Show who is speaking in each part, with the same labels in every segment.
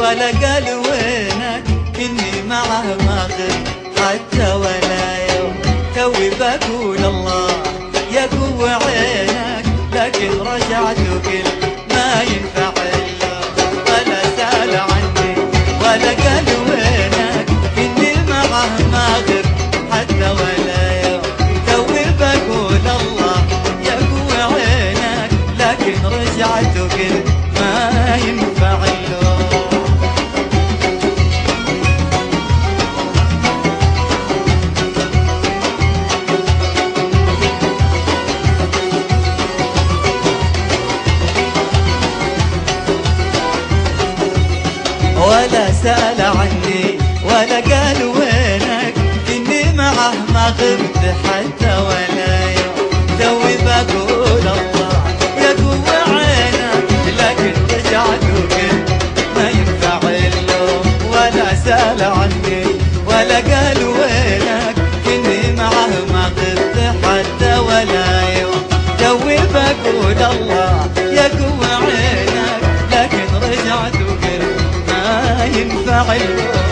Speaker 1: ولا قال وينك إني معه ما غب حتى ولا يوم. توي بقول الله يقوى عينك، لكن رجعت وقل ما ينفع إلا. ولا سأل عني ولا قال وينك إني معه ما غب حتى ولا يوم. توي بقول الله يقوى عينك، لكن رجعت وقل ما ينفع إلا. ولا سأل عني ولا قال وينك إني معه ما غبت حتى ولا يوم. توي بقول الله يقوى عينك، لكن رجعت وقلت ما ينفع اللوم. ولا سأل عني ولا قال وينك إني معه ما غبت حتى ولا يوم. توي بقول الله يقوى عينك، لكن رجعت وقلت ما ينفع اللوم.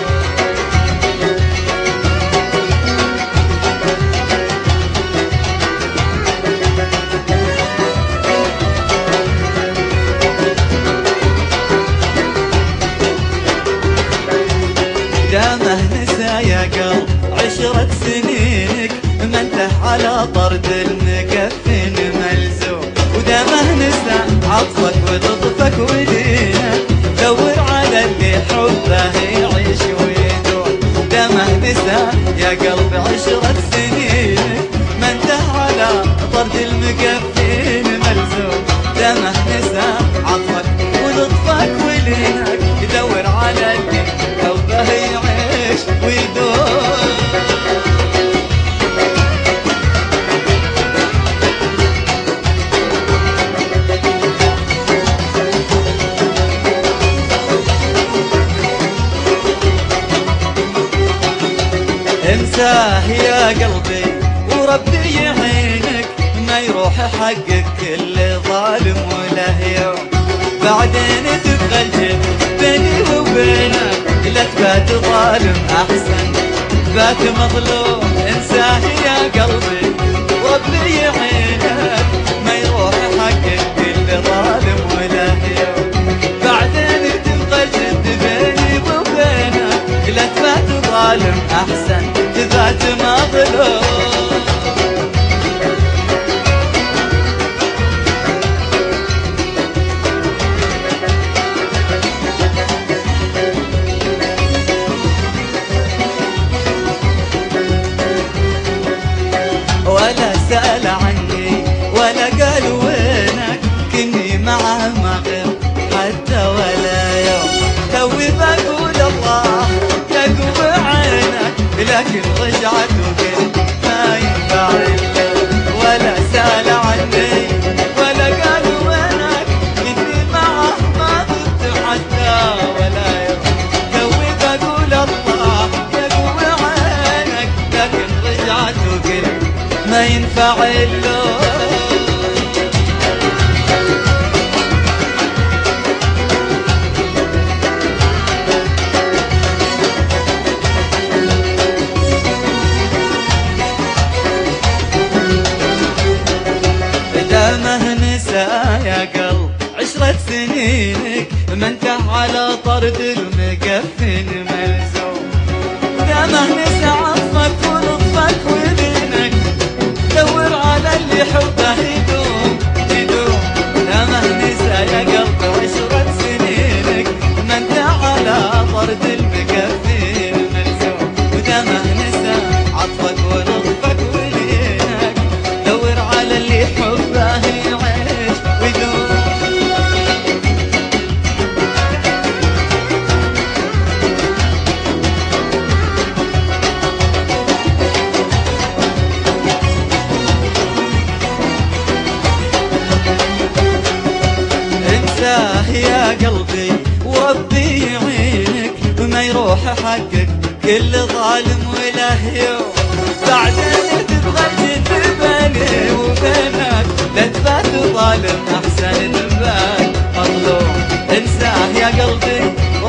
Speaker 1: دامه نسى يا قلب 10 سنينك، ما انته على طرد المكفن ملزوم. ودامه نسى عطفك ولطفك ودينك، دور على اللي حبه يعيش ويدوم. دامه نسى يا قلب 10 سنينك، ما انته على طرد المكفن ملزوم. دامه نسى عطفك ولطفك ودينك، دور على اللي حبه يعيش ويدوم. انساه يا قلبي وربي يعينك، ما يروح حقك كل ظالم وله يوم. بعدين تبقى الجد بيني وبينك، لا تبات ظالم أحسن بات مظلوم. انساه يا قلبي وربي يعينك، ما يروح حقك كل ظالم وله يوم. بعدين تبقى الجد بيني وبينك، لا تبات ظالم أحسن تبات مظلوم. ولا سأل عني ولا قال وينك كني معه ما غب حتى ولا يوم. توي بقول الله يقوى عينك، لكن رجعت وقلت ما ينفع إلا. ولا سأل عني ولا قال وينك كني معه ما غبت حتى ولا يوم. توي بقول الله يقوى عينك، لكن رجعت وقلت ما ينفع اللوم. دامه نسى يا قلب 10 سنينك، ما انته على طرد المكفن ملزوم. دامه نسى عطفك ولطفك ودينك، دور على اللي حبه يدوم يدوم. دامه نسى يا قلب 10 سنينك، ما انته على طرد المكفن ملزوم. ودامه نسى عطفك ولطفك ودينك، دور على اللي حبه يعيش ويدوم. انساه يا قلبي وربي يعينك، ما يروح حقك كل ظالم وله يوم. بعدين تبغى الجد بيني وبينك، لا تبات ظالم أحسن تبات مظلوم. انساه يا قلبي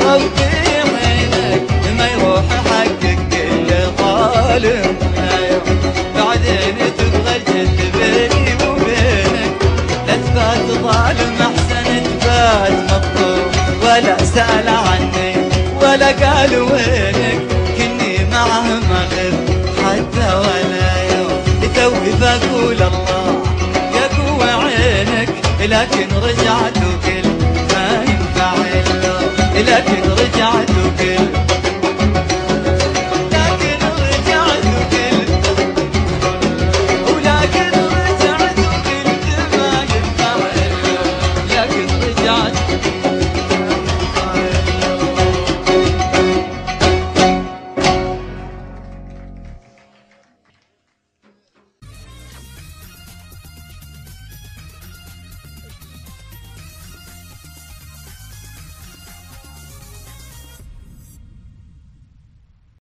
Speaker 1: لكن رجعت وكل ما ينفع اللوم، لكن رجعت وكل